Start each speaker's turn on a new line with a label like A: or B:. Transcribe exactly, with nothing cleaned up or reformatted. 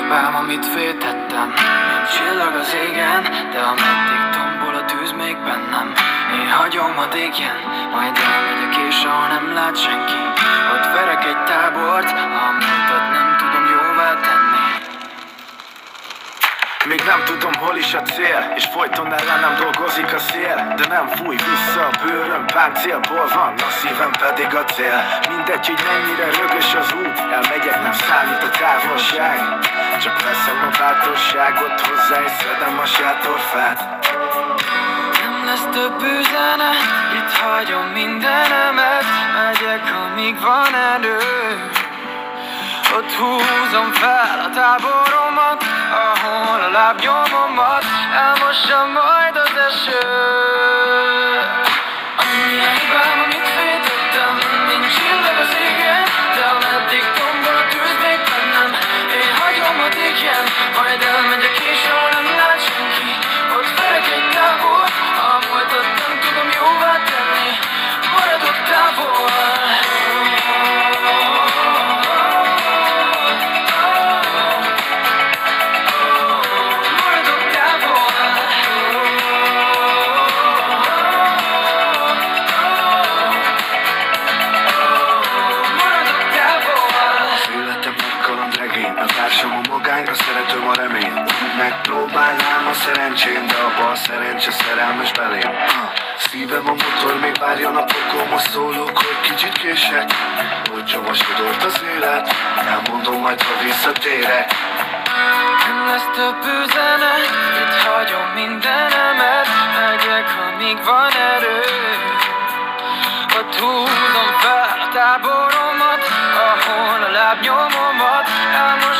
A: hibám, amit vétettem? Mint csillag az égen, de ameddig tombol a tűz még bennem. Én hagyom, hadd égjen, majd elmegyek és ahol nem lát senki. Ott verek egy tábort, a múltat nem tudom jóvá tenni.
B: Még nem tudom, hol is a cél, és folyton ellenem dolgozik a szél. De nem fúj vissza a bőröm, páncélból van, a szívem pedig a cél. Mindegy, hogy mennyire rögös az út, elmegyek, nem számít a távolság. Csak veszem a bátorságot hozzá, és szedem a sátorfát.
A: Nem lesz több üzenet, itt hagyom mindenemet. Megyek, amíg van erő. Ott húzom fel a táboromat, ahol a lábnyomomat elmossa majd az eső. Annyi a hibám, amit vétettem, mint csillag az égen, de ameddig tombol a tűz még bennem. Én hagyom, hadd égjen, majd elmegyek és ahol nem lát senki. Ott verek egy tábort, a múltat nem tudom jóvá tenni. Maradok távol.
B: A szeretőm a remény, megpróbálnám a szerencsém, de abba a szerencse szerelmes belém. Szívem a motor, még várja napokon, most szólok, hogy kicsit kések. Hogy csavasodott az élet, elmondom majd, ha visszatérek.
A: Nem lesz több üzenet, itt hagyom mindenemet. Megyek, amíg van erő. Ott húzom fel a táboromat, ahol a lábnyomomat elmos